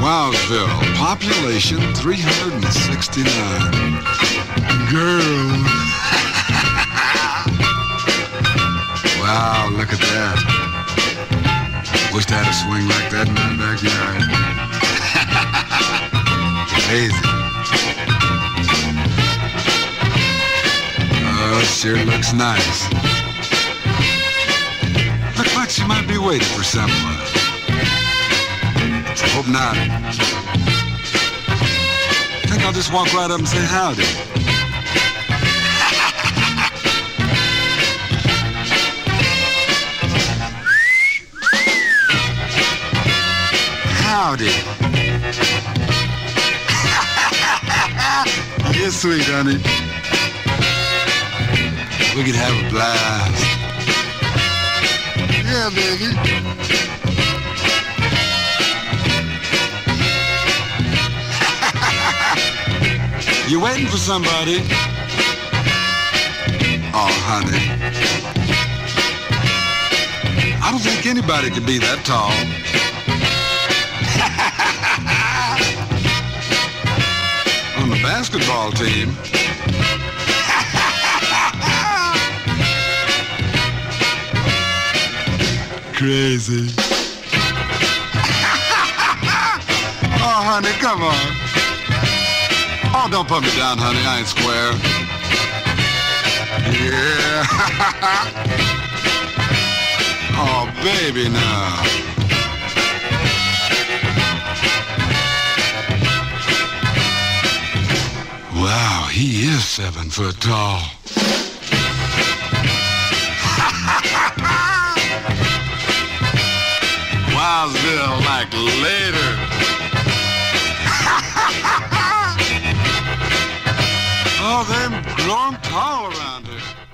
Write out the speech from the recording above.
Wowsville, population 369. Girl. Wow, look at that. Wish I had a swing like that in my backyard. Crazy. Oh, sure looks nice. Looks like she might be waiting for someone. Hope not. Think I'll just walk right up and say howdy. Howdy. You're sweet, honey. We could have a blast. Yeah, baby. You waiting for somebody? Oh, honey. I don't think anybody could be that tall. On the basketball team. Crazy. Oh, honey, come on. Oh, don't put me down, honey. I ain't square. Yeah. Oh, baby, now. Wow, he is 7 foot tall. Wowsville, like later. Oh, they've grown tall around here.